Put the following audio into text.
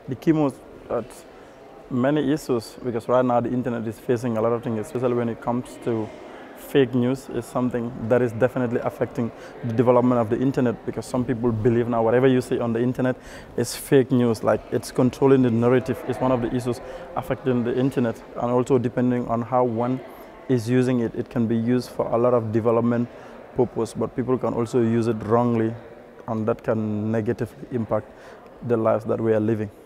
The key most many issues, because right now the internet is facing a lot of things, especially when it comes to fake news, is something that is definitely affecting the development of the internet, because some people believe now whatever you see on the internet is fake news. Like, it's controlling the narrative is one of the issues affecting the internet. And also, depending on how one is using it, it can be used for a lot of development purpose, but people can also use it wrongly, and that can negatively impact the lives that we are living.